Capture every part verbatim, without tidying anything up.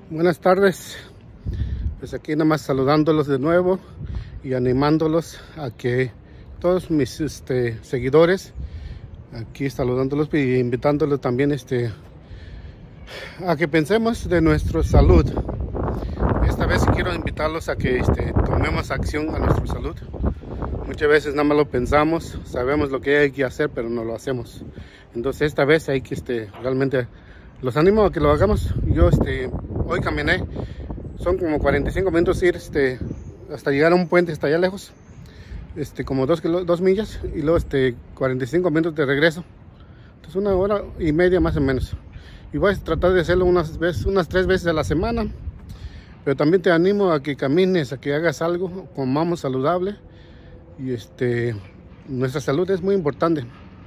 Buenas tardes, pues aquí nada más saludándolos de nuevo y animándolos a que todos mis este, seguidores, aquí saludándolos y invitándolos también este, a que pensemos de nuestra salud. Esta vez quiero invitarlos a que este, tomemos acción a nuestra salud. Muchas veces nada más lo pensamos, sabemos lo que hay que hacer, pero no lo hacemos. Entonces esta vez hay que este, realmente los animo a que lo hagamos. Yo este, hoy caminé, son como cuarenta y cinco minutos ir este, hasta llegar a un puente hasta allá lejos, este, como dos, kilo, dos millas, y luego este, cuarenta y cinco minutos de regreso. Entonces una hora y media más o menos. Y voy a tratar de hacerlo unas, veces, unas tres veces a la semana. Pero también te animo a que camines, a que hagas algo, comamos saludable. Y este, nuestra salud es muy importante.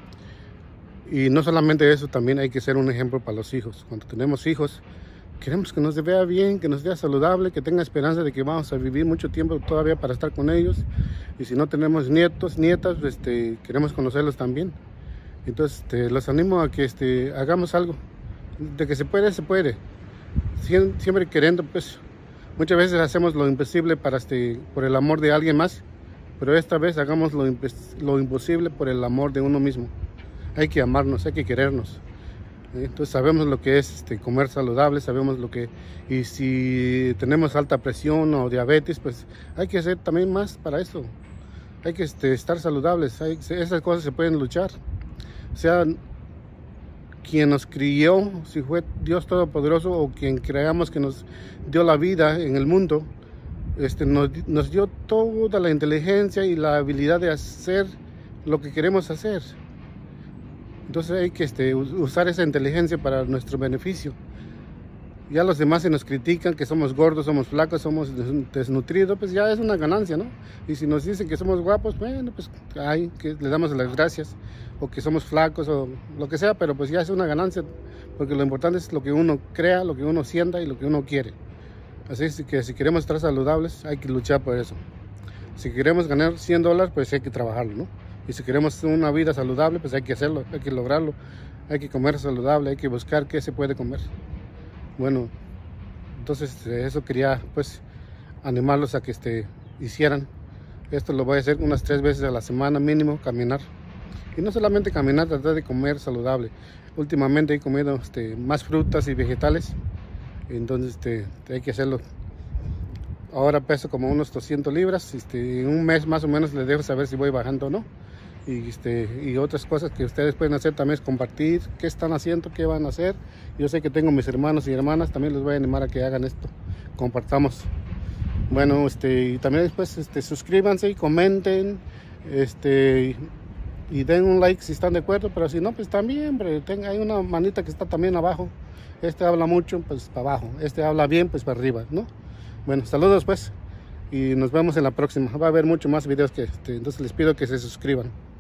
Y no solamente eso, también hay que ser un ejemplo para los hijos. Cuando tenemos hijos, queremos que nos vea bien, que nos vea saludable, que tenga esperanza de que vamos a vivir mucho tiempo todavía para estar con ellos. Y si no tenemos nietos, nietas, este, queremos conocerlos también. Entonces este, los animo a que este, hagamos algo. De que se puede, se puede. Siem, siempre queriendo, pues, muchas veces hacemos lo imposible para este, por el amor de alguien más. Pero esta vez hagamos lo, lo imposible por el amor de uno mismo. Hay que amarnos, hay que querernos. Entonces sabemos lo que es este, comer saludable, sabemos lo que... Y si tenemos alta presión o diabetes, pues hay que hacer también más para eso. Hay que este, estar saludables, hay, esas cosas se pueden luchar. O sea, quien nos crió, si fue Dios Todopoderoso o quien creamos que nos dio la vida en el mundo, este, nos, nos dio toda la inteligencia y la habilidad de hacer lo que queremos hacer. Entonces hay que este, usar esa inteligencia para nuestro beneficio. Ya los demás se nos critican que somos gordos, somos flacos, somos desnutridos, pues ya es una ganancia, ¿no? Y si nos dicen que somos guapos, bueno, pues hay que le damos las gracias. O que somos flacos o lo que sea, pero pues ya es una ganancia. Porque lo importante es lo que uno crea, lo que uno sienta y lo que uno quiere. Así es que si queremos estar saludables, hay que luchar por eso. Si queremos ganar cien dólares, pues hay que trabajarlo, ¿no? Y si queremos una vida saludable, pues hay que hacerlo, hay que lograrlo. Hay que comer saludable, hay que buscar qué se puede comer. Bueno, entonces eso quería pues animarlos a que este, hicieran. Esto lo voy a hacer unas tres veces a la semana mínimo, caminar. Y no solamente caminar, tratar de comer saludable. Últimamente he comido este, más frutas y vegetales. Entonces este, hay que hacerlo. Ahora peso como unos doscientas libras. Este, en un mes más o menos les dejo saber si voy bajando o no. Y, este, y otras cosas que ustedes pueden hacer también es compartir qué están haciendo, qué van a hacer. Yo sé que tengo mis hermanos y hermanas, también les voy a animar a que hagan esto. Compartamos. Bueno, este, y también después este, suscríbanse y comenten. Este, y den un like si están de acuerdo, pero si no, pues también, pero tenga, hay una manita que está también abajo. Este habla mucho, pues para abajo. Este habla bien, pues para arriba, ¿no? Bueno, saludos pues. Y nos vemos en la próxima. Va a haber mucho más videos que este, entonces les pido que se suscriban.